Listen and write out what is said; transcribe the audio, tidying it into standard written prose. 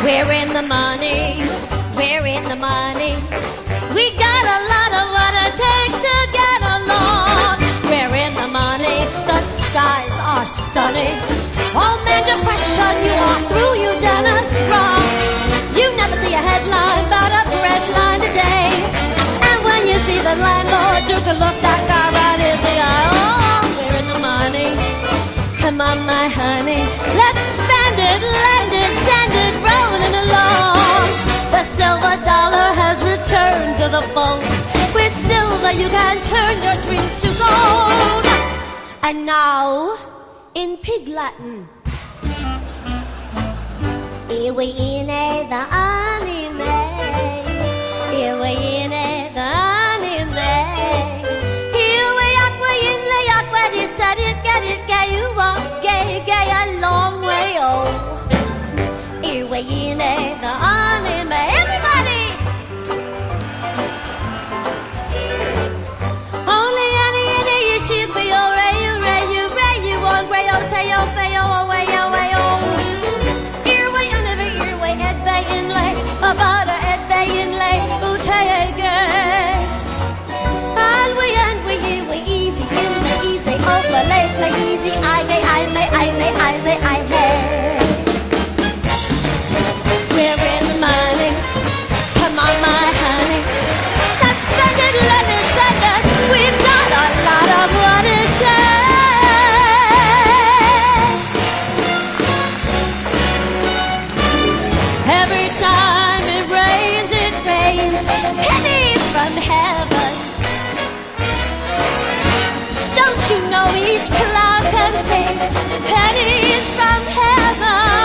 We're in the money, we're in the money. We got a lot of what it takes to get along. We're in the money, the skies are sunny. Home and depression, you are through, you've done us wrong. You never see a headline about a bread line today. And when you see the landlord, you can look that guy right in the eye. Oh, we're in the money. Come on, my honey, let's spend it, lend it, send it, rolling along. The silver dollar has returned to the fold. With silver you can turn your dreams to gold. And now, in Pig Latin, here we in the anime. Here we in the anime. Here we aqua in the aqua, get it, gay, you walk gay, a long way, oh. Here we in the anime. Everybody! Only any issues for your ray, you want gray, oh, tayo, fayo, away, oh. Here we ed bay inlay, about a ed bay inlay, utay. And we easy in the easy, overlay, play easy, I may, I hey. We're in the money, come on my honey. Let's spend it, let it, send it. We've got a lot of what it takes. Every time it rains, pennies from heaven. Don't you know each cloud contains pennies from heaven?